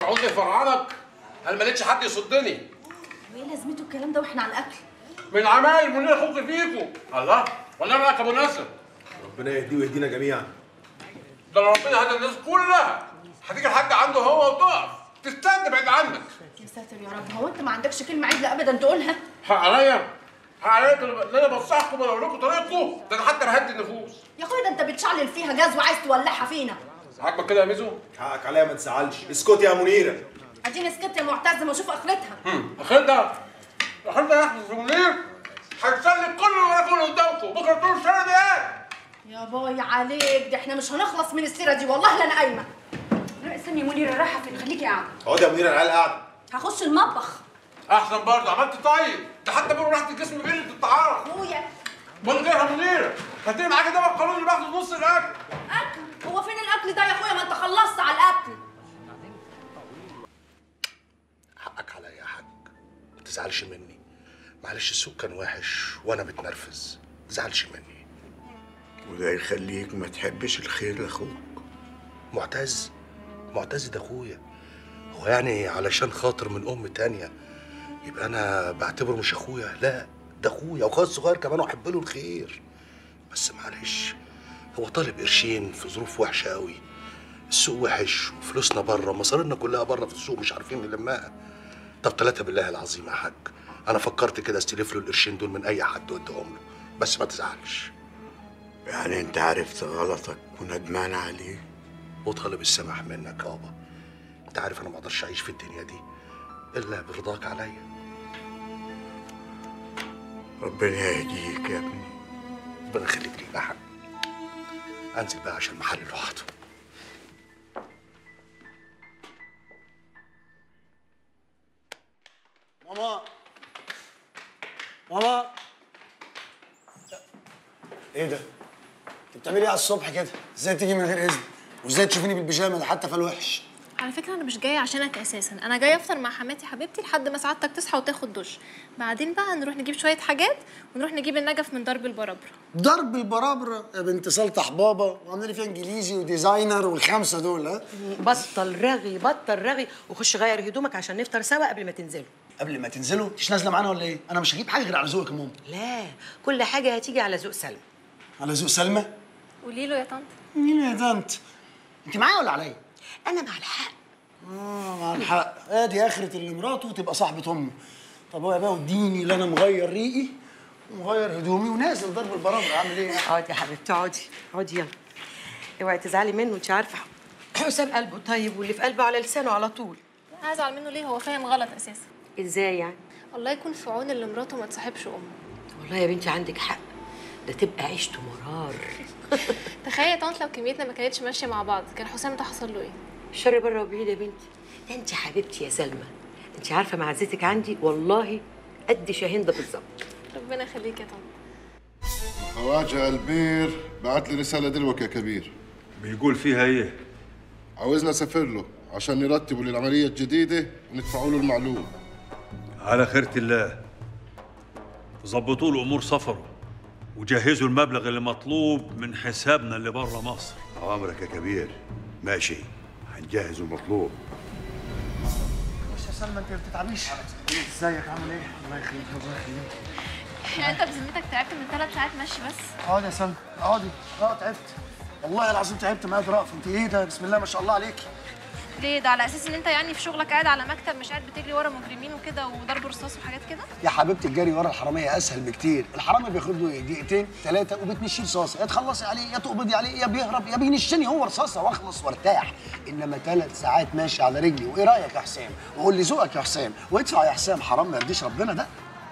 تعوز يفرعنك؟ انا ما لقيتش حد يصدني. وايه لازمته الكلام ده واحنا على الاكل؟ من عمايل منير اخوك فيكم. الله، والله رايك ابو ناصر. ربنا يهديه ويهدينا جميعا. ده ربنا هدى الناس كلها. هتيجي الحاج عنده هو وتقف تستنى بعيد عنك. يا ساتر يا رب، هو انت ما عندكش كلمه عدله ابدا تقولها؟ حق عليا، حق عليا ان انا بنصحكم واقول لكم طريقكم. ده انا حتى بهدي النفوس. يا اخويا ده انت بتشعلل فيها جاز وعايز تولعها فينا. عاجبك كده يا ميزو؟ حقك عليا ما تزعلش. اسكتي يا منيره. اديني اسكت يا معتز ما اشوف اخرتها. اخرتها يحصل في منير هيسلك كل اللي وراكم قدامكم. بكره طول السنه دي ايه؟ يا باي عليك، ده احنا مش هنخلص من السيره دي والله. لا انا قايمه. لا استني يا منيره، رايحه فين؟ خليكي قاعده. اقعدي يا منيره، العيال قاعده. هخش المطبخ. احسن برضه، عملت طيب. ده حتى بيقولوا راحه الجسم بيقل الطعام. اخويا بقول لك ايه يا منيره؟ هتيجي معاكي ده القانون اللي باخده نص الاكل. اكل؟ هو فين الاكل ده يا اخويا؟ ما انت خلصت على الاكل. حقك عليا يا حاج، ما تزعلش مني. معلش السوق كان وحش وانا متنرفز، ما تزعلش مني. وده يخليك ما تحبش الخير لاخوك. معتز ده اخويا. هو يعني علشان خاطر من ام تانية يبقى انا بعتبره مش اخويا؟ لا، ده اخويا واخويا الصغير كمان واحب له الخير. بس معلش، هو طالب قرشين في ظروف وحشه قوي. السوق وحش وفلوسنا بره، مصارينا كلها بره في السوق مش عارفين نلمها. طب 3 بالله العظيم يا حاج، انا فكرت كده استلف له القرشين دول من اي حد واديهم له، بس ما تزعلش. يعني انت عرفت غلطك وندمان عليه وطالب السماح منك يابا. انت عارف انا ما اقدرش اعيش في الدنيا دي الا برضاك عليا. ربنا يهديك يا ابني. ربنا يخليك لي يا حاج. انزل بقى عشان المحل لوحده. ماما ايه ده؟ انت بتعملي ايه على الصبح كده؟ ازاي تيجي من غير اذن؟ وازاي تشوفيني بالبيجامه ده حتى في الوحش؟ على فكرة أنا مش جاية عشانك أساساً، أنا جاية أفطر مع حماتي حبيبتي لحد ما سعادتك تصحى وتاخد دش، بعدين بقى نروح نجيب شوية حاجات ونروح نجيب النجف من درب البرابرة. ضرب البرابره يا بنت سلطح بابا، وعامله لي فيها انجليزي وديزاينر والخمسه دول. ها؟ بطل رغي بطل رغي، وخش غير هدومك عشان نفطر سوا قبل ما تنزلوا. قبل ما تنزلوا؟ مش نازله معانا ولا ايه؟ انا مش هجيب حاجه غير على ذوقك يا ماما. لا، كل حاجة هتيجي على ذوق سلمى. على ذوق سلمى؟ قولي له يا طنط. مين يا طنط؟ انت معايا ولا عليا؟ أنا مع الحق. مع الحق. ادي اخرة اللي مراته تبقى صاحبة امه. طب هو بقى وديني اللي انا مغير ريقي ومغير هدومي ونازل ضرب البرامج. اعمل ايه؟ اقعدي يا حبيبتي، اقعدي اقعدي يلا. اوعي تزعلي منه، انت عارفة حسام قلبه طيب واللي في قلبه على لسانه على طول. هزعل منه ليه؟ هو فاهم غلط أساساً. ازاي يعني؟ الله يكون في عون اللي مراته ما تصاحبش أمه. والله يا بنتي عندك حق، ده تبقى عيشته مرار. تخيل يا طنط لو كميتنا ما كانتش ماشية مع بعض، كان حسام ده حصل له إيه؟ الشر بره وبعيد يا بنتي. ده انت حبيبتي يا سلمى، انت عارفه معزتك عندي والله قد شاهين ده بالظبط. ربنا يخليك يا طنط. خواجة البير بعت لي رسالة دلوقتي يا كبير. بيقول فيها ايه؟ عاوزنا نسافر له عشان نرتبوا للعملية الجديدة وندفعوا له المعلوم. على خيرة الله. ظبطوا له امور سفره وجهزوا المبلغ اللي مطلوب من حسابنا اللي بره مصر. أوامرك يا كبير. ماشي، هنجهز المطلوب. بص يا سلمى انت ما بتتعبيش. ازيك عامل ايه؟ الله يخليك الله يخليك. يعني أنت بذمتك تعبت من 3 ساعات مشي بس؟ اقعدي يا سلمى اقعدي. تعبت والله العظيم، تعبت معايا رأف. انت ايه ده؟ بسم الله ما شاء الله عليكي. ليه؟ ده على اساس ان انت يعني في شغلك قاعد على مكتب، مش قاعد بتجري ورا مجرمين وكده وضرب رصاص وحاجات كده؟ يا حبيبتي الجري ورا الحراميه اسهل بكتير. الحرامي بياخد له دقيقتين 3 وبتنشيه رصاصه، يا تخلصي عليه يا تقبضي عليه يا بيهرب يا بينشني هو رصاصه واخلص وارتاح. انما 3 ساعات ماشي على رجلي. وايه رايك يا حسام؟ وقول لي ذوقك يا حسام، وادفع يا حسام. حرام ما يرضيش ربنا ده.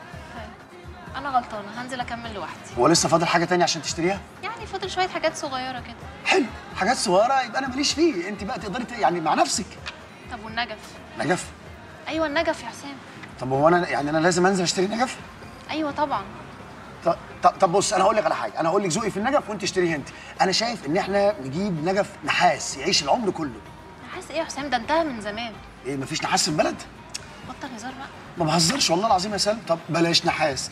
انا غلطانه، هنزل اكمل لوحدي. هو لسه فاضل حاجه تانية عشان تشتريها؟ يعني فاضل شويه حاجات صغيره كده. حلو، حاجات صغيره يبقى انا ماليش فيه. انت بقى تقدري يعني مع نفسك. طب والنجف؟ نجف؟ ايوه النجف يا حسام. طب هو انا يعني انا لازم انزل اشتري نجف؟ ايوه طبعا. طب بص، انا هقول لك على حاجه. انا هقول لك ذوقي في النجف وانت اشتريه انت. انا شايف ان احنا نجيب نجف نحاس يعيش العمر كله. نحاس ايه يا حسام؟ ده انتهى من زمان. ايه مفيش نحاس في البلد؟ بطل هزار بقى. ما بهزرش والله العظيم يا سلمى. طب بلاش نحاس.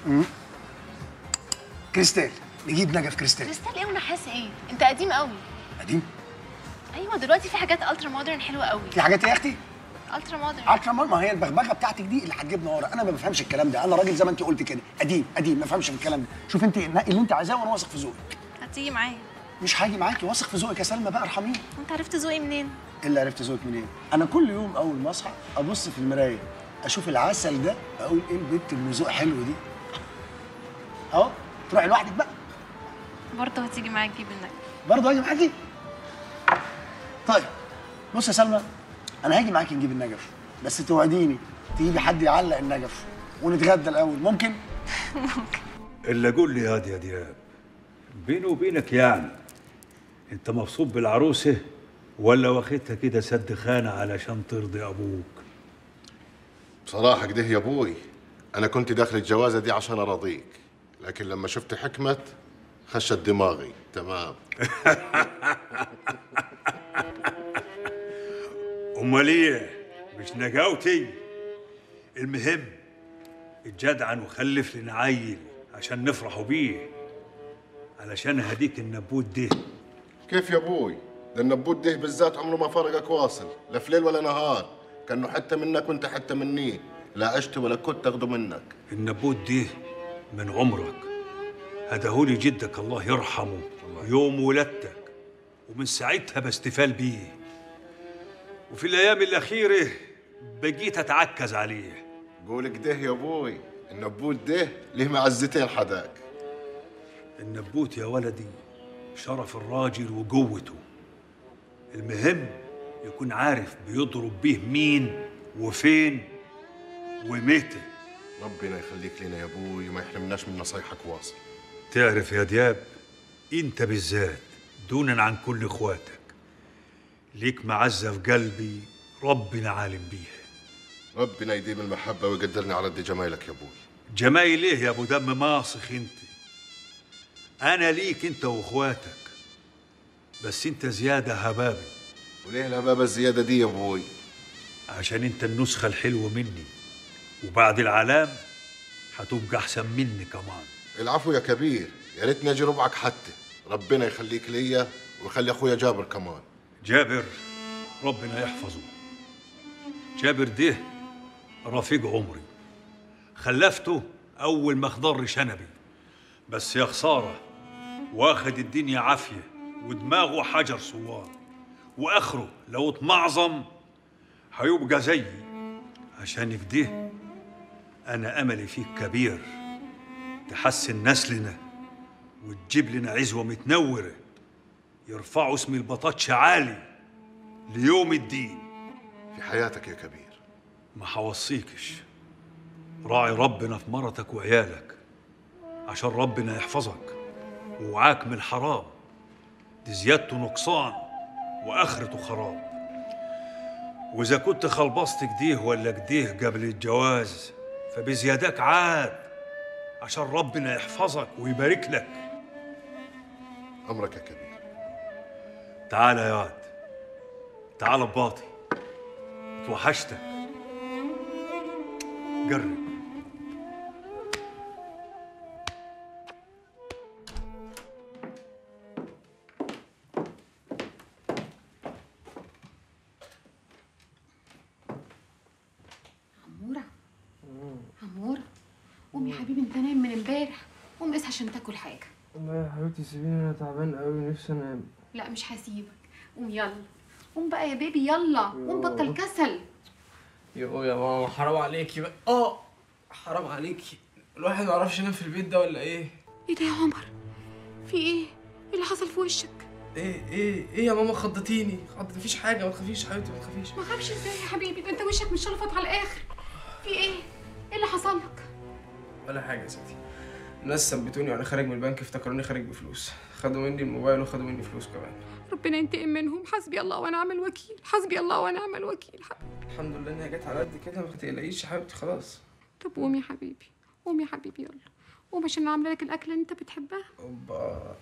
كريستال. نجيب نجف كريستال. كريستال ايه ونحاس ايه؟ انت قديم قوي. قديم؟ ايوه دلوقتي في حاجات الترا مودرن حلوه قوي. في حاجات ايه يا اختي؟ الترا مودرن. الترا مودرن، ما هي البغبغه بتاعتك دي اللي هتجيبنا ورا. انا ما بفهمش الكلام ده، انا راجل زي ما انت قلت كده قديم ما بفهمش في الكلام ده. شوف انت نقي اللي انت عايزاه وانا واثق في ذوقك. هتيجي معايا؟ مش هاجي معاكي، واثق في ذوقك يا سلمى بقى، ارحميني. انت عرفت ذوقي منين؟ ايه اللي عرفت ذوقك منين؟ انا كل يوم اول ما اصحى ابص في المرايه اشوف العسل ده، اقول ايه البنت اللي ذوق حلو دي. اهو تروحي لوحدك بقى. برضه هتيجي معايا تجيب النجف؟ برضه هاجي معاكي؟ طيب بص يا سلمى، انا هاجي معاكي نجيب النجف، بس توعديني تجيبي حد يعلق النجف ونتغدى الاول، ممكن؟ اللي قول لي يا دياب، بيني وبينك يعني انت مبسوط بالعروسه ولا واخدها كده سد خانه علشان ترضي ابوك؟ بصراحة كده يا ابوي، انا كنت داخل الجوازة دي عشان ارضيك، لكن لما شفت حكمة خشت دماغي تمام. امال ايه؟ مش نجاوتي؟ المهم اتجدعن وخلف لنا عيل عشان نفرحوا بيه، علشان هديك النبوت ده. كيف يا ابوي؟ ده النبوت ده بالذات عمره ما فرقك واصل، لا في ليل ولا نهار، كانه حتة منك وانت حتة مني، لا عشت ولا كنت اخده منك. النبوت ده من عمرك، هداهولي جدك الله يرحمه يوم ولادتك، ومن ساعتها بستفال بيه، وفي الايام الاخيره بقيت اتعكز عليه. قول كده يا ابوي، النبوت ده ليه معزتين حداك. النبوت يا ولدي شرف الراجل وقوته، المهم يكون عارف بيضرب بيه مين وفين ومتى. ربنا يخليك لنا يا ابوي وما يحرمناش من نصايحك واصل. تعرف يا دياب، انت بالذات دونا عن كل اخواتك ليك معزه في قلبي ربنا عالم بيها. ربنا يديم المحبه ويقدرني على قد جمايلك يا ابوي. جمايل ايه يا ابو دم ماسخ انت؟ انا ليك انت واخواتك، بس انت زياده هبابي. وليه الهبابه الزياده دي يا ابوي؟ عشان انت النسخه الحلوه مني، وبعد العلام هتبقى احسن مني كمان. العفو يا كبير، يا ريتني اجي ربعك حتى. ربنا يخليك ليا ويخلي اخويا جابر كمان. جابر ربنا يحفظه. جابر ده رفيق عمري، خلفته اول ما خضر شنبي، بس يا خساره واخد الدنيا عافيه ودماغه حجر صوار، واخره لو اتمعظم هيبقى زيي. عشان كده انا املي فيك كبير، تحسن نسلنا وتجيب لنا عزوه متنوره يرفعوا اسم البطاطش عالي ليوم الدين. في حياتك يا كبير. ما حوصيكش، راعي ربنا في مرتك وعيالك عشان ربنا يحفظك، ووعاك من الحرام، دي زيادته نقصان واخرته خراب. واذا كنت خلبصت كديه ولا كديه قبل الجواز فبزيادك عاد عشان ربنا يحفظك ويبارك لك. امرك يا كبير. تعال يا واد، تعال بباطي، اتوحشتك. قرب. عمورة قوم يا حبيبي، انت نايم من امبارح، قوم اصحى عشان تاكل حاجة. لا يا حبيبتي سيبيني، انا تعبان قوي نفسي انام. لا مش هسيبك، قوم يلا، قوم بقى يا بيبي يلا، قوم بطل كسل. يا ماما حرام عليكي بقى. حرام عليكي، الواحد ما يعرفش ينام في البيت ده ولا ايه؟ ايه ده يا عمر؟ في ايه؟ ايه اللي حصل في وشك؟ ايه يا ماما خضتيني. مفيش حاجه، ما تخافيش يا حبيبتي، ما تخافيش. ما خافش ازاي يا حبيبي؟ ده انت وشك متشلفط على الاخر. في ايه؟ ايه اللي حصل لك؟ ولا حاجه يا ستي، الناس ثبتوني وانا خارج من البنك، افتكروني خارج بفلوس، خدوا مني الموبايل وخدوا مني فلوس كمان. ربنا ينتقم منهم، حسبي الله ونعم الوكيل، حسبي الله ونعم الوكيل. الحمد لله انها جت على قد كده، ما تقلقيش يا حبيبتي خلاص. طب قوم يا حبيبي، قوم يا حبيبي يلا، قوم عشان عامله لك الاكله اللي انت بتحبها. اوبا.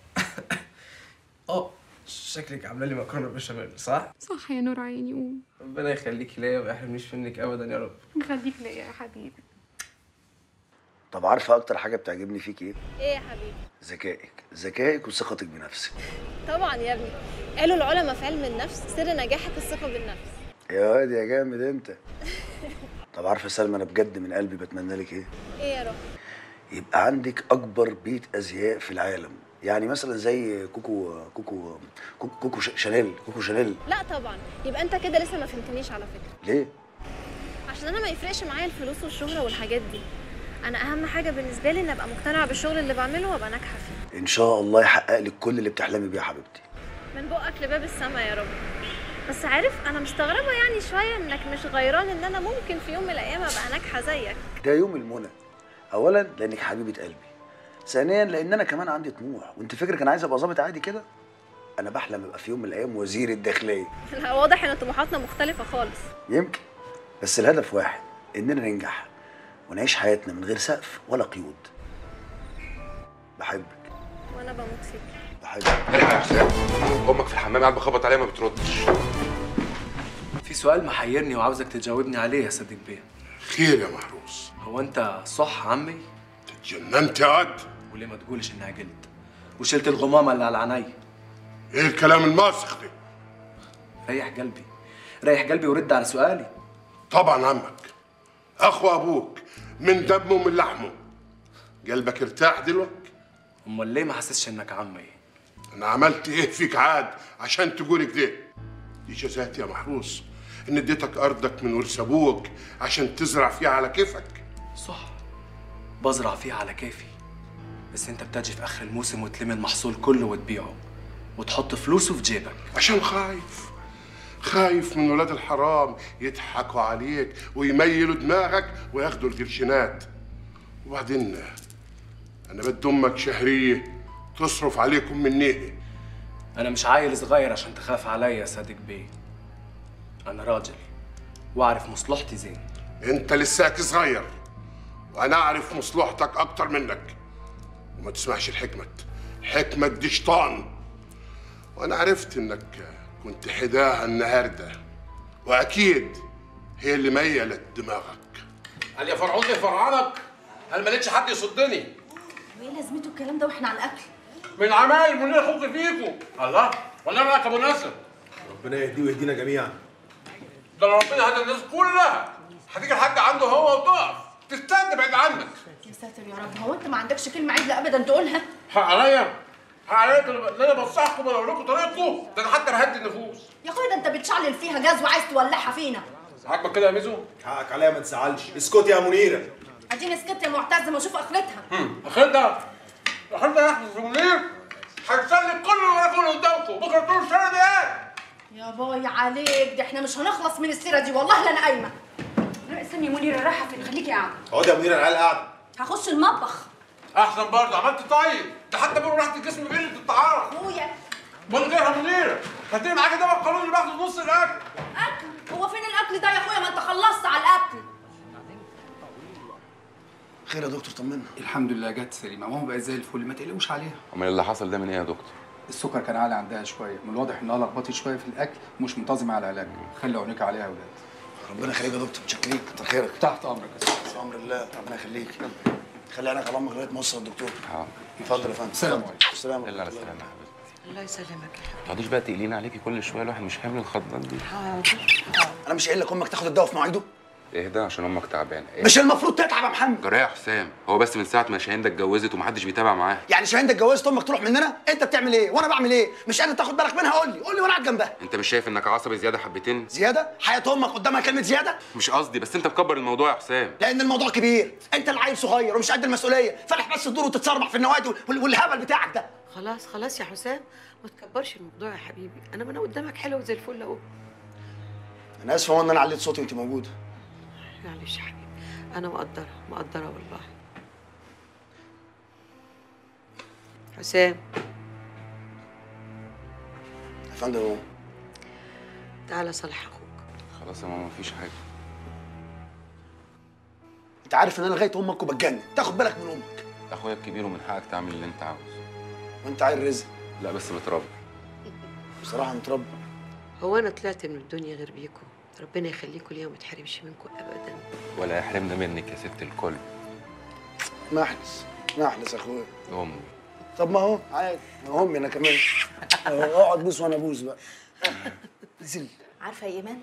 شكلك عامله لي مكرونه بشاميل، صح؟ صح يا نور عيني، قوم. ربنا يخليكي ليا وما يحرمنيش منك ابدا يا رب. يخليك ليا يا حبيبي. طب عارفه اكتر حاجه بتعجبني فيك ايه؟ ايه يا حبيبي؟ ذكائك وثقتك بنفسك. طبعا يا ابني، قالوا العلماء في علم النفس سر نجاحك الثقه بالنفس. يا واد يا جامد انت. طب عارفه يا سلمى، انا بجد من قلبي بتمنى لك ايه؟ ايه يا رب؟ يبقى عندك اكبر بيت ازياء في العالم، يعني مثلا زي كوكو شانيل. لا طبعا، يبقى انت كده لسه ما فهمتنيش على فكره. ليه؟ عشان انا ما يفرقش معايا الفلوس والشهره والحاجات دي. انا اهم حاجه بالنسبه لي ان ابقى مقتنعه بالشغل اللي بعمله وابقى ناجحه فيه. ان شاء الله يحقق لك كل اللي بتحلمي بيه يا حبيبتي. من بقك لباب السما يا رب. بس عارف انا مستغربه يعني شويه انك مش غيران ان انا ممكن في يوم من الايام ابقى ناجحه زيك. ده يوم المنى. اولا لانك حبيبه قلبي، ثانيا لان انا كمان عندي طموح. وانت فكرك انا عايز ابقى ظابط عادي كده؟ انا بحلم ابقى في يوم من الايام وزير الداخليه. لا واضح ان طموحاتنا مختلفه خالص. يمكن، بس الهدف واحد، اننا ننجح ونعيش حياتنا من غير سقف ولا قيود. بحبك. وانا بموت فيك. بحبك. الحق يا حسام، امك في الحمام قاعد بخبط عليها ما بتردش. في سؤال محيرني وعاوزك تجاوبني عليه يا صديق بيه. خير يا محروس. هو انت صح عمي؟ اتجننت يا واد؟ وليه ما تقولش اني عقلت وشلت الغمامه اللي على عيني؟ ايه الكلام الماسخ ده؟ ريح قلبي، ريح قلبي ورد على سؤالي. طبعا عمك اخو ابوك من دمه ومن لحمه. قلبك ارتاح دلوقتي؟ امال ليه ما حسسش انك عمي؟ انا عملت ايه فيك عاد عشان تقول كده؟ دي جزاتي يا محروس، ان اديتك ارضك من ورث ابوك عشان تزرع فيها على كيفك. صح، بزرع فيها على كيفي، بس انت بتجي في اخر الموسم وتلم المحصول كله وتبيعه وتحط فلوسه في جيبك. عشان خايف من ولاد الحرام يضحكوا عليك ويميلوا دماغك وياخدوا القرشينات. وبعدين انا بدي امك شهريه تصرف عليكم مني. انا مش عيل صغير عشان تخاف عليا يا صادق بيه. انا راجل واعرف مصلحتي زين. انت لساك صغير وانا اعرف مصلحتك اكتر منك. وما تسمعش حكمة دي شيطان. وانا عرفت انك كنت حداها النهارده، واكيد هي اللي ميلت دماغك. قال يا فرعون يا فرعنك، هل ما لقيتش حد يصدني؟ وايه لازمته الكلام ده واحنا على الاكل؟ من عمايل منير اخوك فيكم. الله، ولا رايك يا ابو ناصر؟ ربنا يهديه ويهدينا جميعا. ده ربنا هدى الناس كلها. هتيجي الحاج عنده هو وتقف تستنى بعيد عنك. يا ساتر يا رب، هو انت ما عندكش كلمه عدله ابدا تقولها؟ حق عليا، حق عليا ان انا بنصحكم ولا اقول لكم طريقكم. ده انا حتى بهدي النفوس. يا اخويا ده انت بتشعلل فيها جاز وعايز تولعها فينا. عاجبك كده يا ميزو؟ حقك عليا ما تزعلش. اسكتي يا منيره. اديني سكت يا معتز ما اشوف اخرتها. اخرتها يا احمد منير هيسلك كل اللي انا قدامكم بكره طول السنه دي. ايه يا باي عليك، ده احنا مش هنخلص من السيره دي والله. لا انا قايمه. استني يا منيره، رايحه فين؟ خليكي قاعده. اقعدي يا منيره، العيال قاعده. هخش المطبخ. احسن برضه، عملت طيب. ده حتى بيقولوا راحه الجسم قله الطعام. اخويا بقول لك ايه يا منيره، هاتي معاكي ده القانون اللي باخده نص الاكل. اكل؟ هو فين الاكل ده يا اخويا؟ ما انت خلصت على الاكل. خير يا دكتور، طمنا. الحمد لله جت سليمه، ماما بقت زي الفل، ما تقلقوش عليها. امال اللي حصل ده من ايه يا دكتور؟ السكر كان عالي عندها شويه، من الواضح انها لخبطت شويه في الاكل ومش منتظمه على العلاج. خلي عينيك عليها يا اولاد. ربنا يخليك يا دكتور، متشكرين، كتر خيرك. تحت امرك يا استاذ. امر الله، ربنا يخليك. خلي عينك على امك لغايه ما اوصل الدكتور. اتفضل يا فندم. السلام عليكم. السلام عليكم. على السلامه يا حبيبتي. الله يسلمك يا حبيبي. ما تقعديش بقى تقلين عليكي كل شويه، الواحد مش حامل الخضات دي. حاضر. انا مش قايل لك امك تاخد الدواء في مواعيده؟ اهدى عشان امك تعبانه. مش المفروض تتعب يا محمد؟ جرى يا حسام، هو بس من ساعه ما شاهين ده اتجوزت ومحدش بيتابع معاها. يعني شاهين ده اتجوزت امك تروح مننا؟ انت بتعمل ايه وانا بعمل ايه؟ مش قادر تاخد بالك منها؟ قول لي وانا قاعد جنبها. انت مش شايف انك عصبي زياده حبتين؟ زياده؟ حياه امك قدامها كلمه زياده؟ مش قصدي، بس انت مكبر الموضوع يا حسام. لان الموضوع كبير، انت اللي عيل صغير ومش قد المسؤوليه، فالح بس تدور وتتصرمح في النوادي والهبل بتاعك ده. خلاص يا حسام، ما تكبرش الموضوع يا حبيبي. انا قدامك حلو زي الفل اهو. انا اسفه هو ان انا عليت صوتي وانت موجوده. معلش يا حبيبي، انا مقدره والله. حسام يا فندم، تعالى صالح اخوك. خلاص يا ماما مفيش حاجه. انت عارف ان انا لغايه امك وبتجنن، تاخد بالك من امك. اخويا الكبير ومن حقك تعمل اللي انت عاوزه. وانت عيل رزق. لا بس متربي. بصراحه متربي. هو انا طلعت من الدنيا غير بيكم؟ ربنا يخليكم ليا وما تحرمش منكم ابدا. ولا يحرمنا منك يا ست الكل. نحلس يا اخويا. امي. طب ما هو عادي، ما امي انا كمان. اقعد بوس وانا بوس بقى. نزل. عارفه يا ايمان،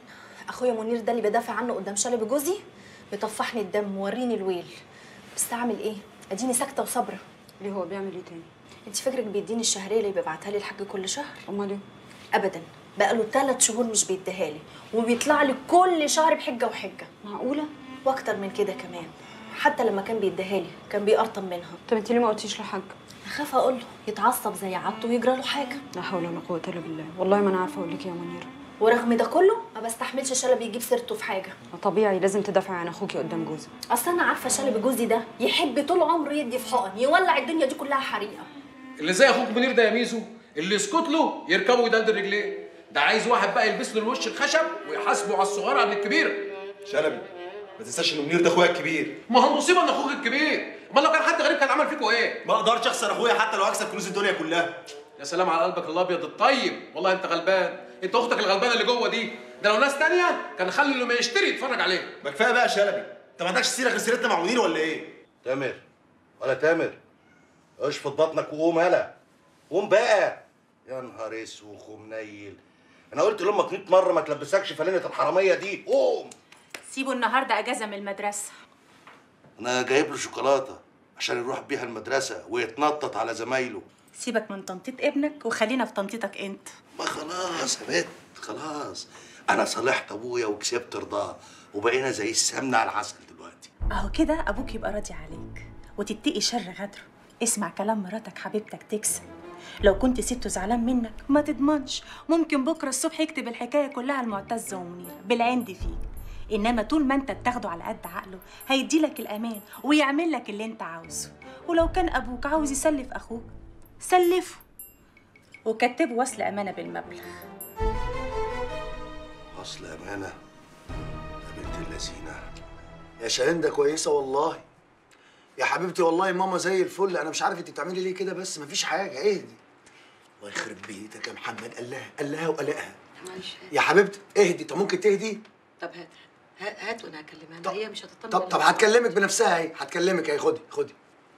اخويا منير ده اللي بدافع عنه قدام شلبي جوزي بيطفحني الدم ووريني الويل، بس اعمل ايه؟ اديني ساكته وصابره. ليه هو بيعمل ايه تاني؟ انت فاكرك بيديني الشهريه اللي بيبعتها لي الحاج كل شهر؟ امال ايه؟ ابدا، بقاله 3 شهور مش بيديها لي وبيطلع لي كل شهر بحجه وحجه. معقوله؟ واكتر من كده كمان، حتى لما كان بيديها لي كان بيقرطم منها. طب انت ليه ما قلتيش للحاج؟ اخاف اقول له يتعصب زي عادته ويجرى له حاجه. لا حول ولا قوه الا بالله، والله ما انا عارفه اقول لك يا منيره. ورغم ده كله ما بستحملش شلبي يجيب سيرته في حاجه. طبيعي لازم تدافعي عن اخوكي قدام جوزك. اصل انا عارفه شلبي جوزي ده يحب طول عمره يدي في حقن يولع الدنيا دي كلها حريقه. اللي زي اخوك منير ده يا ميزو اللي يسكت له يركبه ويدلدل رجليه، ده عايز واحد بقى يلبس له الوش الخشب ويحاسبه على الصغيره قبل الكبيره. شلبي ما تنساش ان منير ده اخويا الكبير. ما هو المصيبه ان اخوك الكبير، امال لو كان حد غريب كان عمل فيكوا ايه؟ ما اقدرش اخسر اخويا حتى لو اكسب كنوز الدنيا كلها. يا سلام على قلبك الابيض الطيب، والله انت غلبان، انت اختك الغلبانه اللي جوه دي، ده لو ناس تانيه كان خلي اللي ما يشتري يتفرج عليه. ما كفايه بقى يا شلبي، انت ما عندكش سيره غير سيرتنا مع منير ولا ايه؟ تامر ولا تامر، اشفط بطنك وقوم هلا، قوم بقى. يا نهار اسوخ ومنيل، انا قلت لامك 100 مره ما تلبسكش فلينه الحراميه دي، قوم. سيبه النهارده اجازه من المدرسه. انا جايب له شوكولاته عشان يروح بيها المدرسه ويتنطط على زمايله. سيبك من تنطيط ابنك وخلينا في تنطيطك انت. ما خلاص يا بنت خلاص، انا صالحت ابويا وكسبت رضاه وبقينا زي السمنه على العسل دلوقتي. اهو كده ابوك يبقى راضي عليك وتتقي شر غدره. اسمع كلام مراتك حبيبتك تكسب. لو كنت سبته زعلان منك ما تضمنش، ممكن بكره الصبح يكتب الحكايه كلها لمعتز ومنيره بالعند فيك. انما طول ما انت بتاخده على قد عقله هيديلك الامان ويعمل لك اللي انت عاوزه. ولو كان ابوك عاوز يسلف اخوك سلفه وكتبه وصل امانه بالمبلغ. وصل امانه يا بنت اللذينه. يا شاهندة كويسه والله يا حبيبتي، والله ماما زي الفل. انا مش عارف انت بتعملي ليه كده، بس مفيش حاجه، اهدي. الله يخرب بيتك يا محمد، قالها وقلقها. معلش يا حبيبتي اهدي. طب ممكن تهدي؟ طب هات وانا هكلمها. طب هي مش هتطمن. طب هتكلمك بنفسها اهي، هتكلمك اهي. خدي.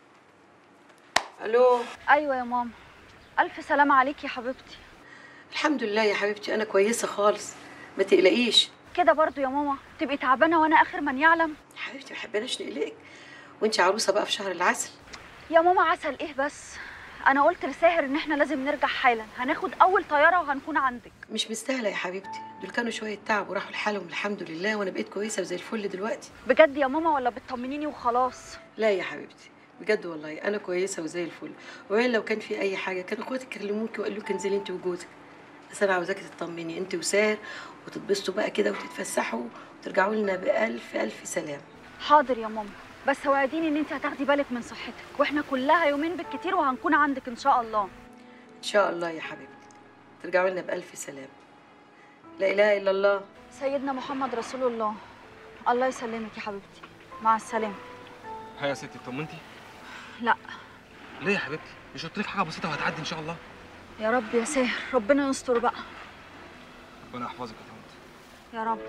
الو. ايوه يا ماما، الف سلامه عليكي يا حبيبتي. الحمد لله يا حبيبتي، انا كويسه خالص، ما تقلقيش. كده برضو يا ماما تبقي تعبانه وانا اخر من يعلم؟ يا حبيبتي ما حبيناش نقلقك، وانت عروسه بقى في شهر العسل. يا ماما عسل ايه بس؟ انا قلت لساهر ان احنا لازم نرجع حالا، هناخد اول طياره وهنكون عندك. مش مستاهله يا حبيبتي، دول كانوا شويه تعب وراحوا لحالهم الحمد لله، وانا بقيت كويسه وزي الفل دلوقتي. بجد يا ماما ولا بتطمنيني وخلاص؟ لا يا حبيبتي بجد والله انا كويسه وزي الفل، وين لو كان في اي حاجه كانوا اخواتك كلموكي وقالوا لك انزلي انت وجوزك، بس انا عاوزاكي تطمني انت وساهر وتتبسطوا بقى كده وتتفسحوا وترجعوا لنا بألف ألف سلام. حاضر يا ماما، بس وعديني ان انت هتاخدي بالك من صحتك، واحنا كلها يومين بالكتير وهنكون عندك ان شاء الله. ان شاء الله يا حبيبتي ترجعوا لنا بألف سلام. لا اله الا الله سيدنا محمد رسول الله. الله يسلمك يا حبيبتي، مع السلامه. هيا يا ستي اطمنتي؟ لا. ليه يا حبيبتي؟ مش قلت لك حاجه بسيطه وهتعدي ان شاء الله؟ يا رب يا ساهر، ربنا يستر بقى. ربنا يحفظك يا طنط. يا رب.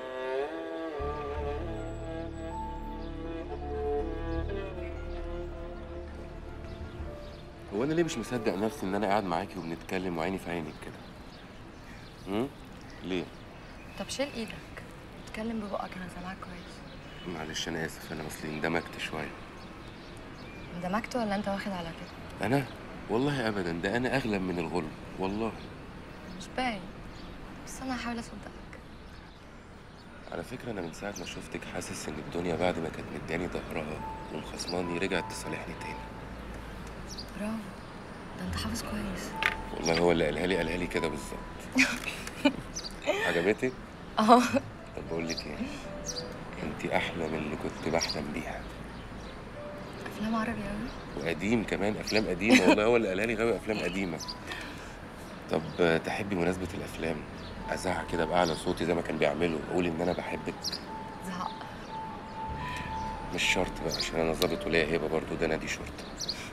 هو انا ليه مش مصدق نفسي ان انا قاعد معاكي وبنتكلم وعيني في عينك كده؟ ليه؟ طب شيل ايدك، اتكلم ببقك، انا سامعاك كويس. معلش انا اسف، انا اصلي اندمجت شويه. اندمجت ولا انت واخد على كده؟ انا؟ والله ابدا، ده انا اغلب من الغلب والله. مش باين، بس انا هحاول اصدقك. على فكره انا من ساعه ما شفتك حاسس ان الدنيا بعد ما كانت مداني ظهرها ومخصماني رجعت تصالحني تاني. برافو، ده انت حافظ كويس. والله هو اللي قالها لي كده بالظبط. عجبتك؟ اه. طب بقول لك ايه، انت احلى من اللي كنت بحلم بيها. افلام عربي قوي وقديم كمان، افلام قديمه والله هو اللي قالها لي غاوي افلام قديمه. طب تحبي مناسبه الافلام ازعق كده باعلى صوتي زي ما كان بيعملوا واقول ان انا بحبك؟ زعق. مش شرط بقى عشان انا ظابط وليا هيبه برضه، ده نادي شرطه.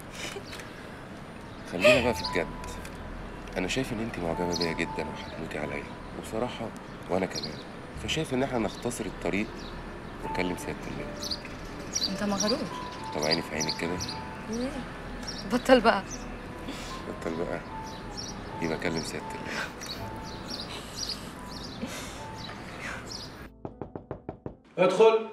خلينا بقى في الجد. انا شايف ان انت معجبه بيا جدا وهتموتي عليا، وبصراحه وانا كمان، فشايف ان احنا نختصر الطريق ونكلم سياده الله. انت مغرور. طب عيني في عينك كده. بطل بقى. بطل بقى، يبقى اكلم سياده الله. ادخل.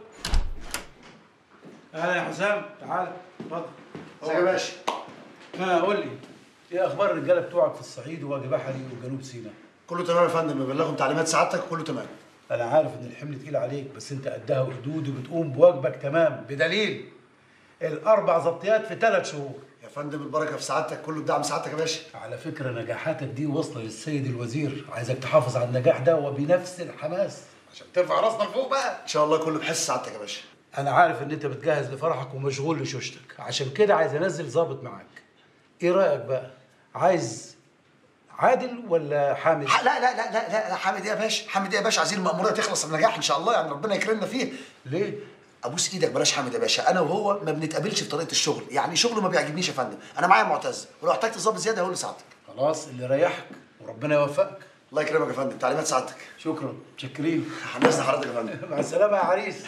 اهلا يا حسام، تعال اتفضل. ازيك يا باشا؟ قول لي ايه اخبار الرجاله بتوعك في الصعيد ووادي بحري وجنوب سيناء؟ كله تمام يا فندم، ببلغهم تعليمات سعادتك وكله تمام. انا عارف ان الحمل تقيل عليك، بس انت قدها وقدود وبتقوم بواجبك تمام، بدليل ال4 ضبطيات في 3 شهور. يا فندم البركه في سعادتك، كله بدعم سعادتك يا باشا. على فكره نجاحاتك دي واصله للسيد الوزير، عايزك تحافظ على النجاح ده وبنفس الحماس عشان ترفع راسنا لفوق بقى. ان شاء الله كله بحس سعادتك يا باشا. انا عارف ان انت بتجهز لفرحك ومشغول لشوشتك، عشان كده عايز انزل ظابط معاك. ايه رايك بقى؟ عايز عادل ولا حامد؟ لا لا لا لا لا، حامد ايه يا باشا؟ حامد ايه يا باشا؟ عايزين المأمورية تخلص بنجاح ان شاء الله، يعني ربنا يكرمنا فيه. ليه؟ ابوس ايدك بلاش حامد يا باشا، انا وهو ما بنتقابلش في طريقه الشغل، يعني شغله ما بيعجبنيش يا فندم. انا معايا معتز، ولو احتجت ظابط زياده هقول لسعادتك. خلاص اللي يريحك وربنا يوفقك. الله يكرمك يا فندم، تعليمات سعادتك. شكرا، متشكرين. هنزل حضرتك يا فندم. مع السلامه يا عريس.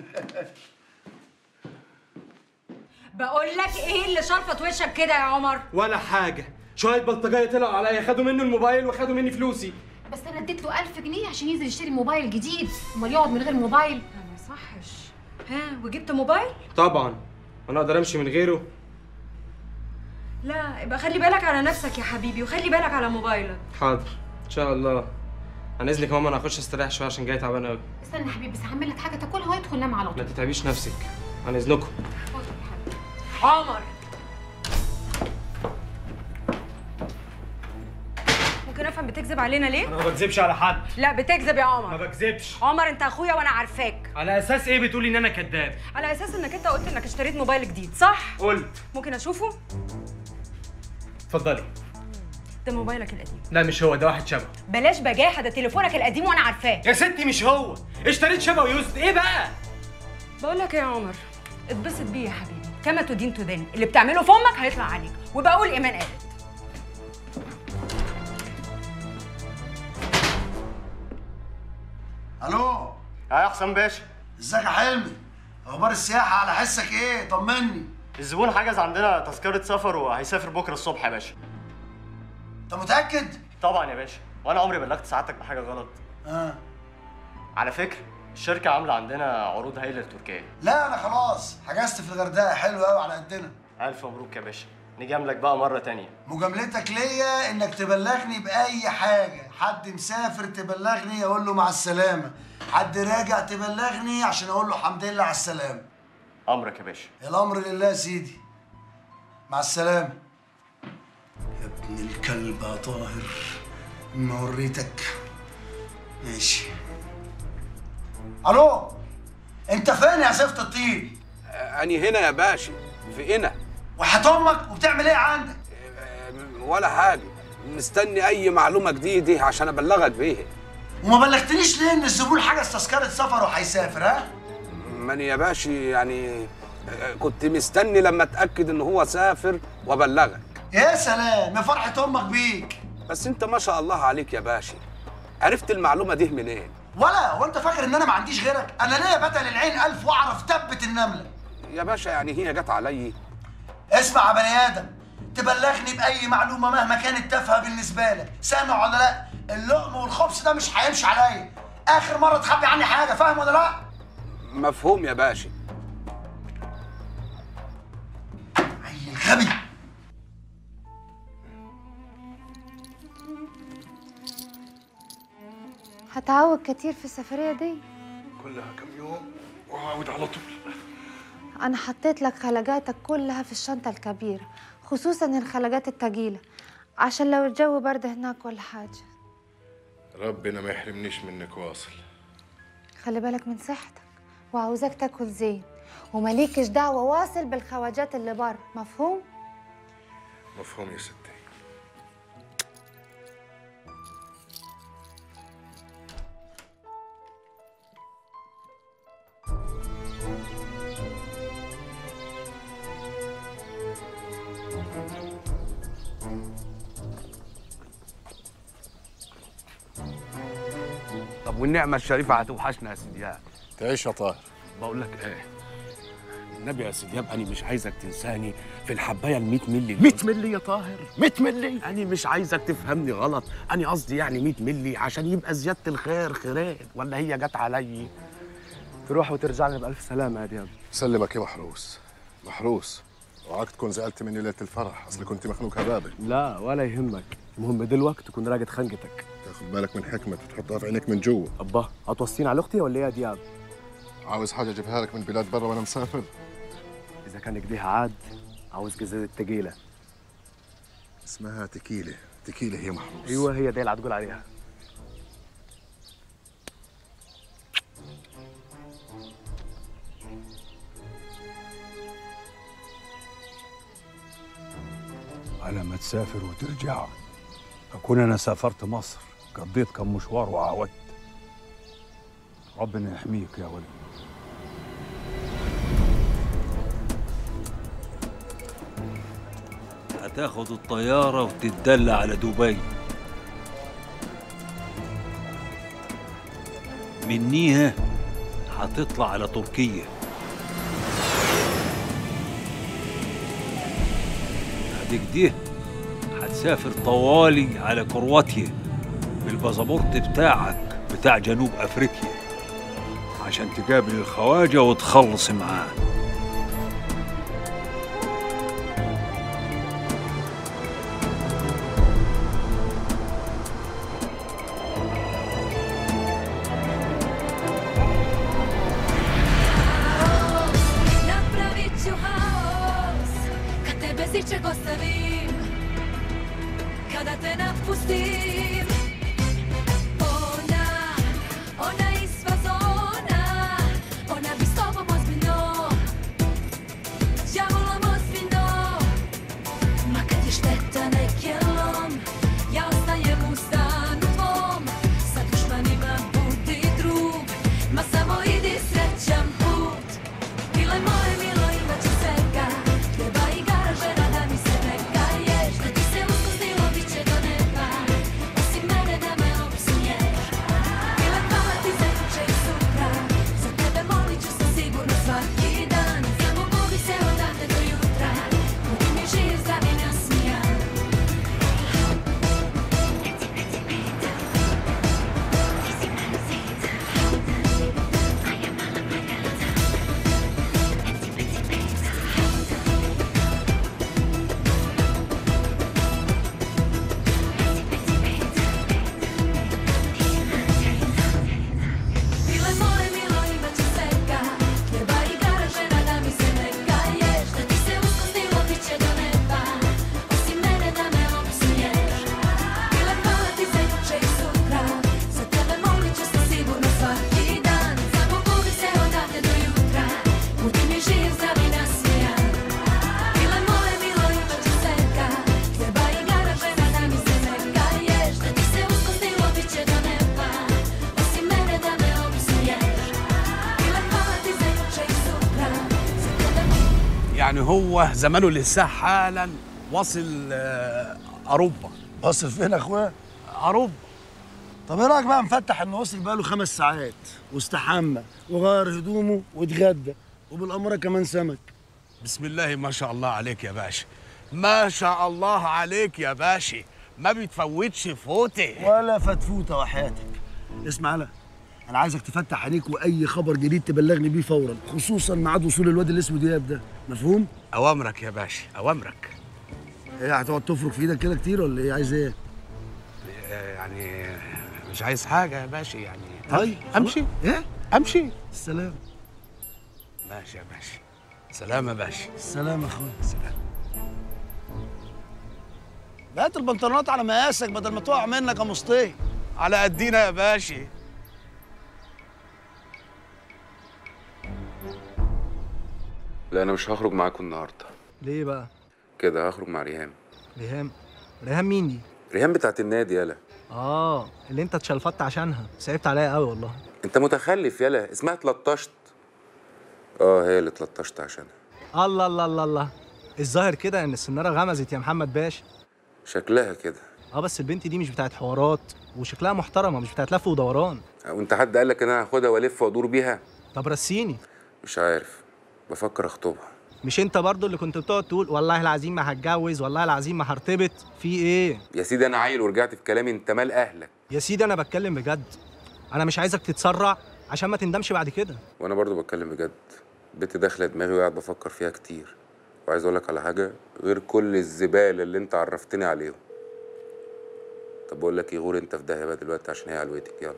بقول لك ايه اللي شرفت وشك كده يا عمر؟ ولا حاجه، شويه بلطجيه طلعوا عليا، خدوا منه الموبايل وخدوا مني فلوسي. بس انا اديت له 1000 جنيه عشان ينزل يشتري موبايل جديد، امال يقعد من غير موبايل؟ ما يصحش. ها وجبت موبايل؟ طبعا، انا اقدر امشي من غيره؟ لا يبقى خلي بالك على نفسك يا حبيبي، وخلي بالك على موبايلك. حاضر ان شاء الله. عن اذنك يا ماما، انا هخش استريح شويه عشان جاي تعبان قوي. استنى يا حبيبي، بس هعمل لك حاجه تاكلها ويدخل نام على طول. ما تتعبيش نفسك، عن اذنكم. عمر ممكن افهم بتكذب علينا ليه؟ انا ما بكذبش على حد. لا بتكذب يا عمر. ما بكذبش. عمر انت اخويا وانا عارفاك. على اساس ايه بتقولي ان انا كذاب؟ على اساس انك انت قلت انك اشتريت موبايل جديد، صح؟ قلت. ممكن اشوفه؟ اتفضلي. ده موبايلك القديم. لا مش هو، ده واحد شبه. بلاش بجاحه، ده تليفونك القديم وانا عارفاه. يا ستي مش هو، اشتريت شبه ويوزد. ايه بقى؟ بقول لك يا عمر، اتبسط بيه يا حبيبي، كما تدين تدان، اللي بتعمله في امك هيطلع عليك، وبقى اقول ايمان قالت. الو يا حسام باشا. ازيك يا حلمي؟ اخبار السياحه على حسك ايه؟ طمني. الزبون حجز عندنا تذكره سفر وهيسافر بكره الصبح يا باشا. انت متاكد؟ طبعا يا باشا، وانا عمري بلغت سعادتك بحاجه غلط. على فكره الشركه عامله عندنا عروض هايله لتركيا. لا انا خلاص حجزت في الغردقه، حلو قوي على قدنا. الف مبروك يا باشا، نجاملك بقى مره تانية. مجاملتك ليا انك تبلغني باي حاجه، حد مسافر تبلغني اقول له مع السلامه، حد راجع تبلغني عشان اقول له الحمد لله على السلامه. امرك يا باشا. الامر لله يا سيدي. مع السلامه. يا ابن الكلب يا طاهر، ما وريتك. ماشي. الو انت فين يا زفت الطين؟ أني هنا يا باشا، في هنا. وحياة امك وبتعمل ايه عندك؟ ولا حاجة، مستني أي معلومة جديدة عشان أبلغك بيها. وما بلغتنيش ليه إن الزبون حجز تذكرة سفر وهيسافر؟ ها؟ ماني يا باشا يعني كنت مستني لما أتأكد إن هو سافر وأبلغك. يا سلام يا فرحة أمك بيك. بس أنت ما شاء الله عليك يا باشا، عرفت المعلومة دي منين؟ ولا هو أنت فاكر إن أنا ما عنديش غيرك؟ أنا ليا بدل العين 1000 وأعرف تبت النملة. يا باشا يعني هي جت علي. اسمع يا بني آدم، تبلغني بأي معلومة مهما كانت تافهة بالنسبة لك، سامع ولا لأ؟ اللقم والخبز ده مش هيمشي عليا. آخر مرة تخبي عني حاجة، فاهم ولا لأ؟ مفهوم يا باشا. عيل غبي. هتعود كتير في السفرية دي؟ كلها كم يوم وعاود على طول. أنا حطيت لك خلجاتك كلها في الشنطة الكبيرة، خصوصا الخلجات التقيلة، عشان لو الجو برد هناك ولا حاجة. ربنا ما يحرمنيش منك واصل. خلي بالك من صحتك، وعاوزاك تاكل زين، ومليكش دعوة واصل بالخواجات اللي بره، مفهوم؟ مفهوم يا ستي. طب والنعمة الشريفة هتوحشنا يا سيدي دياب. تعيش يا طاهر. بقول لك ايه، النبي يا سيدي دياب أنا مش عايزك تنساني في الحباية ال 100 مللي. 100 مللي يا طاهر، 100 مللي. أنا مش عايزك تفهمني غلط، أنا قصدي يعني 100 مللي عشان يبقى زيادة الخير خيرين، ولا هي جت علي؟ تروح وترجع لنا بألف سلامة يا دياب. سلمك يا محروس. محروس، اوعاك تكون زعلت مني ليله الفرح، اصلي كنت مخنوق هبابه. لا ولا يهمك، المهم دلوقتي تكون راقد خنقتك. تاخد بالك من حكمة وتحطها في عينيك من جوا. أبا هتوصيني على أختي ولا إيه يا دياب؟ عاوز حاجة أجيبها لك من بلاد برا وأنا مسافر؟ إذا كان كديها عاد عاوز جزازة تقيلة. اسمها تكيلة. تكيلة هي محروس. أيوه هي دي اللي هتقول عليها. على ما تسافر وترجع أكون أنا سافرت مصر، قضيت كم مشوار وعاودت. ربنا يحميك يا ولد. هتاخد الطيارة وتتدلى على دبي، منيها هتطلع على تركيا، بعد هتسافر طوالي على كرواتيا بالباسبورت بتاعك بتاع جنوب أفريقيا عشان تقابل الخواجة وتخلص معاه. Kada te napustim, ona je sva zona, ona bi s tobom ozbiljno, djavolom ozbiljno. Ma kad je šteta nekelom, ja ostajem u stanu tvom, sa dušmanima budi drug, ma samo idi srećan put. Bile moje milo imat će svega, treba i garaže da mi se ne gaješ, da ti se uspustilo bit će do neba, osim mene da me opsuješ. Bile hvala ti za juče i sutra, za tebe molit ću se sigurno svaki dan, samo mogu se odavde do jutra, budi mi živ, zdrav i nasmijan. Bile moje milo imat će svega, treba i garaže da mi se ne gaješ, da ti se uspustilo bit će do neba, osim mene da me opsuješ. Bile hvala ti za juče i sutra, za tebe molit ću se sigurno svaki dan, samo mogu se odavde do jutra, budi mi živ, zdrav i nasmijan. Bile moje milo imat će svega, treba i garaže da mi se ne gaješ, da ti se uspustilo bit će do neba, osim mene da me opsuješ. Bile hvala ti za juče i sutra, za tebe. يعني هو زمانه لسه حالا واصل أوروبا. واصل فين يا اخويا؟ أوروبا. طب ايه رايك بقى نفتح انه وصل بقاله 5 ساعات واستحمى وغير هدومه واتغدى وبالاماره كمان سمك. بسم الله ما شاء الله عليك يا باشا، ما شاء الله عليك يا باشا، ما بتفوتش فوتة ولا فتفوته وحياتك. اسمع لا، انا عايزك تفتح عينيك واي خبر جديد تبلغني بيه فورا، خصوصا ميعاد وصول الواد اللي اسمه دياب ده، مفهوم؟ أوامرك يا باشا، أوامرك. ايه هتقعد تفرك في ايدك كده كتير ولا ايه؟ عايز ايه؟ يعني مش عايز حاجة يا باشا يعني. طيب أمشي؟ ايه؟ أمشي؟ السلام. ماشي يا باشا. سلام يا باشا. السلام يا اخويا. سلام. هات البنطلونات على مقاسك بدل ما تقع منك يا مصطفى. على قدينا يا باشا. لا انا مش هخرج معاكم النهارده. ليه بقى؟ كده هخرج مع ريهام. ريهام؟ ريهام مين دي؟ ريهام بتاعت النادي يالا. اللي انت اتشلفت عشانها، صعبت عليا قوي والله. انت متخلف يالا، اسمها اتلطشت. هي اللي اتلطشت عشانها. الله الله الله الله، الظاهر كده ان السناره غمزت يا محمد باشا. شكلها كده. بس البنت دي مش بتاعت حوارات، وشكلها محترمه، مش بتاعت لف ودوران. وانت حد قال لك ان انا هاخدها والف وادور بيها؟ طب رسيني. مش عارف، بفكر اخطبها. مش انت برضو اللي كنت بتقعد تقول والله العظيم ما هتجوز، والله العظيم ما هرتبط؟ في ايه يا سيدي؟ انا عيل ورجعت في كلامي، انت مال اهلك. يا سيدي؟ انا بتكلم بجد، انا مش عايزك تتسرع عشان ما تندمش بعد كده. وانا برضو بتكلم بجد. البت داخله دماغي وقاعد بفكر فيها كتير، وعايز اقول لك على حاجه غير كل الزباله اللي انت عرفتني عليهم. طب بقول لك ايه، غور انت في داهيه بقى دلوقتي عشان هي علوتك. يلا.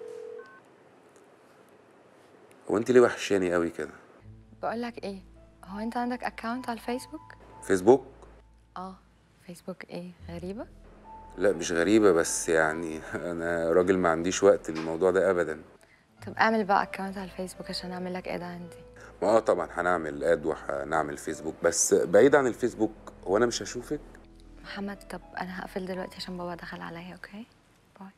هو انت ليه وحشاني قوي كده؟ بقول لك ايه، هو انت عندك اكونت على الفيسبوك؟ فيسبوك؟ فيسبوك ايه، غريبه؟ لا مش غريبه، بس يعني انا راجل ما عنديش وقت للموضوع ده ابدا. طب اعمل بقى اكونت على الفيسبوك عشان اعمل لك اد عندي. ما طبعا هنعمل اد وهنعمل فيسبوك، بس بعيد عن الفيسبوك هو انا مش هشوفك. محمد طب انا هقفل دلوقتي عشان بابا دخل عليا. اوكي باي.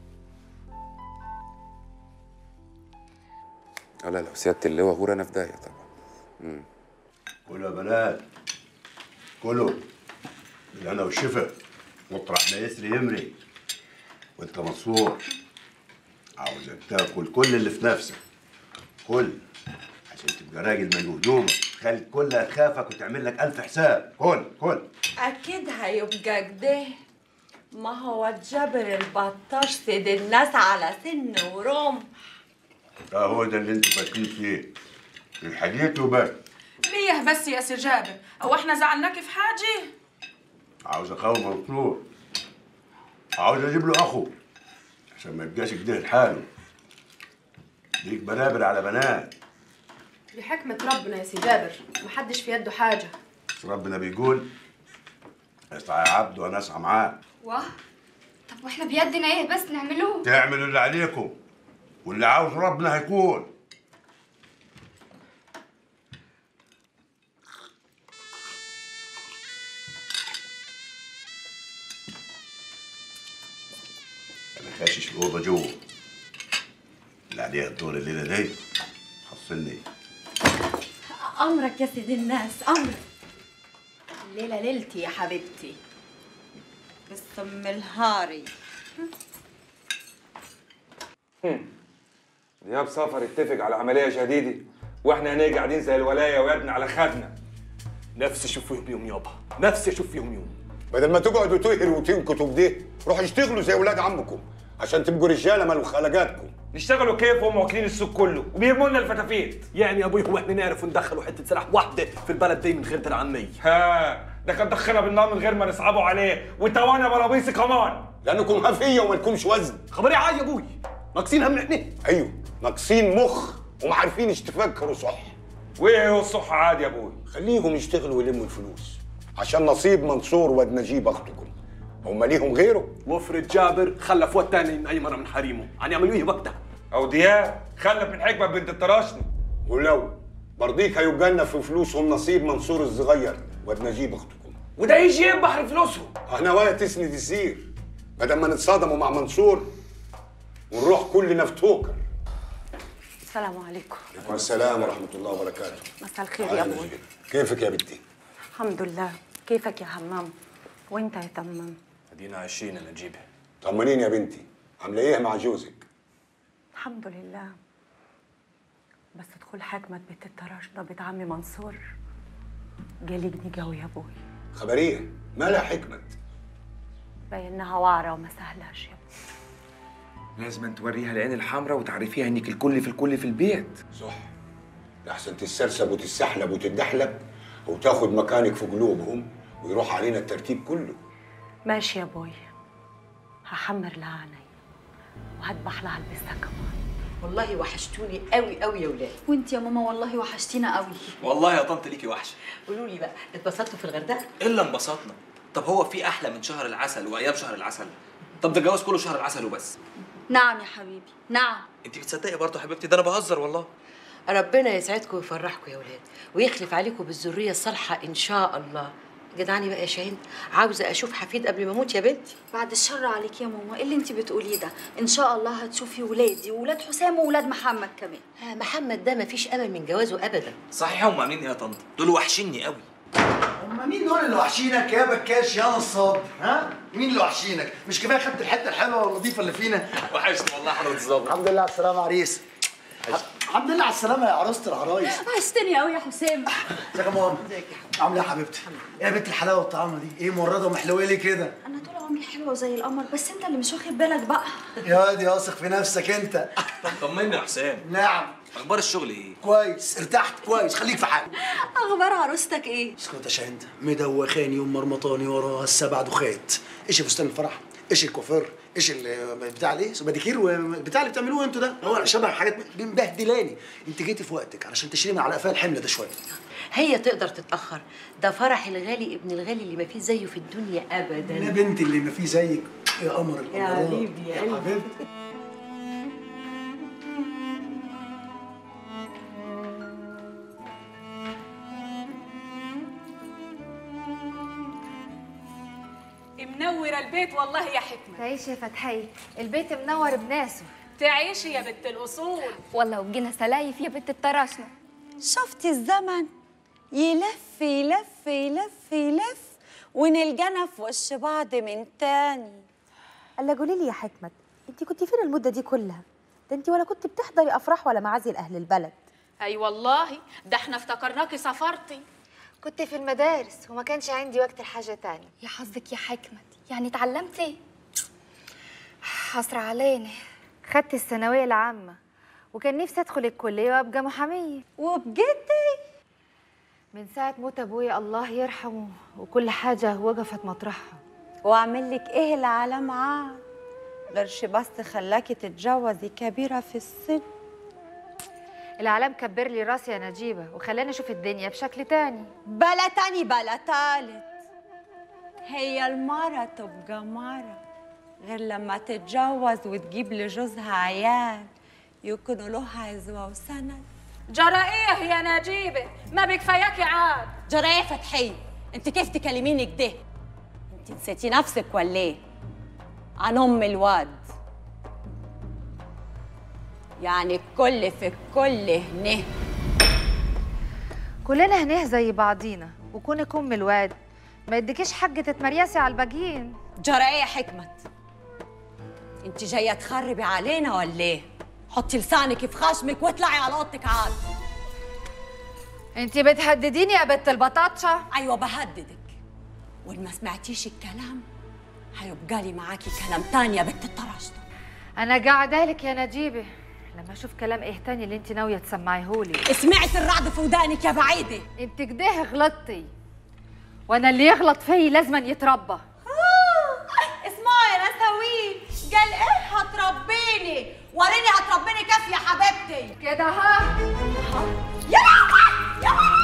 لا لو سيادة اللواء غور انا في داهيه طبعا. كله يا بنات، كله بالهنا والشفا، مطرح ما يسري يمري. وانت منصور عاوزك تاكل كل اللي في نفسك، كل عشان تبقى راجل من هدومك، خلي كلها تخافك وتعمل لك 1000 حساب. كل أكيد هيبقى كده. ما هو جابر البطاش سيد الناس على سن ورمح. هو ده اللي انتوا فاكرين فيه، الحديث وبس. ليه بس يا سي جابر؟ هو احنا زعلناك في حاجه؟ عاوز اقوم منصور، عاوز اجيب له اخو عشان ما يبقاش كده لحاله. ليك بنابر على بنات. دي حكمة ربنا يا سي جابر، محدش في يده حاجة. بس ربنا بيقول اسعى يا عبد وانا اسعى معاك. واه، طب واحنا بيدنا ايه بس نعملوه؟ تعملوا اللي عليكم واللي عاوز ربنا هيكون. انا خاشش الاوضه جوه اللي عليها الدور الليله دي. حصلني. أمرك يا سيد الناس، أمرك. الليلة ليلتي يا حبيبتي، بس أم الهاري. دياب سفر اتفق على عملية جديدة واحنا هنا قاعدين زي الولاية ويدنا على خدنا. نفسي اشوف فيهم يوم يابا، نفسي اشوف فيهم يوم. بدل ما تقعدوا تهروا وتنكتوا بده، روحوا اشتغلوا زي ولاد عمكم عشان تبقوا رجاله مالوا خلقاتكم. نشتغلوا كيف وهم واكلين السوق كله وبيرموا لنا الفتافيت؟ يعني يا ابوي هو احنا نعرف ندخلوا حته سلاح واحده في البلد دي من غير العميه؟ ده كان دخلنا بالنار من غير ما نصعبوا عليه وتوانا بلابيسي كمان. لانكم هفيه وما لكمش وزن. خبري عادي يا ابوي، ناقصين هم احنا. ايوه ناقصين مخ وما عارفين تفكروا صح. وايه هو الصح عادي يا ابوي؟ خليهم يشتغلوا ويلموا الفلوس عشان نصيب منصور واد نجيب اختكم. هم ليهم غيره؟ وافرض جابر خلف واد تاني من اي مره من حريمه، هنعملوا ايه وقتها؟ او دياب خلف من حكمه بنت الطراشني. ولو برضيك هيبقى لنا في فلوسهم نصيب منصور الصغير واد نجيب اختكم. وده يجي بحر فلوسهم. احنا ولا تسند الزير بدل ما نتصادموا مع منصور ونروح كلنا في توكر. السلام عليكم. وعليكم السلام ورحمه الله وبركاته. مساء الخير يا ابوي. كيفك يا بنتي؟ الحمد لله. كيفك يا همام؟ وانت يا تمام؟ ادينا عايشين يا نجيبه. طمنيني يا بنتي، عامله ايه مع جوزك؟ الحمد لله. بس دخول حكمة بنت الطراشنة بنت عمي منصور قلقني قوي يا ابوي. خبريه مالها حكمة؟ باينها وعرة وما سهلاش يا ابوي. لازم توريها العين الحمراء وتعرفيها انك الكل في الكل في البيت. صح، لحسن تتسرسب وتتسحلب وتتدحلب وتاخد مكانك في قلوبهم ويروح علينا الترتيب كله. ماشي يا ابوي، هحمر لها عيني وهذبح لها البسها كمان. والله وحشتوني قوي قوي يا ولاد. وانت يا ماما والله وحشتينا قوي. والله يا طنط ليكي وحشه. قولوا لي بقى، اتبسطتوا في الغردقه؟ الا انبسطنا. طب هو في احلى من شهر العسل وايام شهر العسل؟ طب ده الجواز كله شهر العسل وبس. نعم يا حبيبي نعم. انت بتصدقي برضه يا حبيبتي؟ ده انا بهزر والله. ربنا يسعدكم ويفرحكم يا ولاد ويخلف عليكم بالذريه الصالحه ان شاء الله. جدعني بقى يا شاهين، عاوزه اشوف حفيد قبل ما اموت يا بنتي. بعد الشر عليك يا ماما، ايه اللي انت بتقوليه ده؟ ان شاء الله هتشوفي ولادي وولاد حسام وولاد محمد كمان. محمد ده مفيش امل من جوازه ابدا. صحيح هم عاملين ايه يا طنط؟ دول وحشيني قوي. هم مين دول اللي وحشينك يا بكاش يا نصاب؟ ها؟ مين اللي وحشينك؟ مش كفايه خدت الحته الحلوه والنظيفه اللي فينا؟ وحشني والله حضرة الظابط. الحمد لله على السلامه عريس. الحمد لله على السلامه يا عروسه العرايس. عشتني قوي يا حسام. ازيك يا ماما؟ ازيك يا حبيبتي؟ عامله ايه يا حبيبتي؟ ايه يا بنت الحلاوه والطعامه دي؟ ايه مورده ومحلويه ليه كده؟ انا طول عمري حلوه زي القمر، بس انت اللي مش واخد بالك بقى. يا واد يا واثق في نفسك انت. طب طمني يا حسام. نعم. اخبار الشغل ايه؟ كويس، ارتحت كويس، خليك في حالك. اخبار عروستك ايه؟ اسكت يا شاهين، مدوخاني ومرمطاني وراها السبع دخات. ايش فستان الفرح؟ ايش الكوافير؟ ايش بتاع الايه؟ ماديكير وبتاع اللي بتعملوه انتوا ده؟ هو شبه حاجات مبهدلاني. انت جيتي في وقتك علشان تشيلينا على قفاها الحمل ده شويه. هي تقدر تتاخر، ده فرح الغالي ابن الغالي اللي ما فيه زيه في الدنيا ابدا. يا بنتي اللي ما فيه زيك يا قمر القمرات. يا حبيبي يا حبيبتي. منورة البيت والله يا حكمة. تعيشي يا فتحية، البيت منور بناسه. تعيشي يا بنت الأصول. والله وجينا سلايف يا بنت الطراشنة. شفتي الزمن يلف يلف يلف يلف ونلقانا في وش بعض من تاني. الا قولي لي يا حكمت، انت كنت فين المده دي كلها؟ ده انت ولا كنت بتحضري افراح ولا معازي لاهل البلد. اي والله، ده احنا افتكرناكي سافرتي. كنت في المدارس وما كانش عندي وقت لحاجه تانية. يا حظك يا حكمت، يعني اتعلمتي؟ حسرة علينا. خدت الثانويه العامه وكان نفسي ادخل الكليه وابقى محاميه. وبجدي؟ من ساعه موت ابويا الله يرحمه وكل حاجه وقفت مطرحها. واعمل لك ايه العالم عاد غيرش بس خلاكي تتجوزي كبيره في السن. العالم كبر لي راسي يا نجيبه وخلاني اشوف الدنيا بشكل تاني. بلا تاني بلا تالت. هي المرة تبقى مرة غير لما تتجوز وتجيب لجوزها عيال يكونوا لها عزوة وسند. جرى ايه يا نجيبه؟ ما بكفاياكي عاد. جرى ايه فتحية؟ انت كيف تكلميني كده؟ انت نسيتي نفسك ولا ايه؟ عن ام الواد. يعني الكل في الكل هنه. كلنا هنه زي بعضينا، وكونك ام الواد ما يديكيش حق تتمريسي على الباقيين. جرى ايه يا حكمت؟ انت جايه تخربي علينا ولا ايه؟ حطي لسانك في خشمك واطلعي على اوضتك عاد. انت بتهدديني يا بنت البطاطشه؟ ايوه بهددك، وان ما سمعتيش الكلام هيبقى لي معاكي كلام تاني يا بنت الطرشطه. انا قاعده لك يا نجيبه لما اشوف كلام ايه تاني اللي انت ناويه تسمعيهولي. سمعت الرعد في ودانك يا بعيده. انت كده غلطتي، وانا اللي يغلط فيي لازما يتربى. اسمعي يا نساوين، قال ايه هتربيني؟ وريني هتربيني كيف يا حبيبتي. كده ها. يا لهوي يا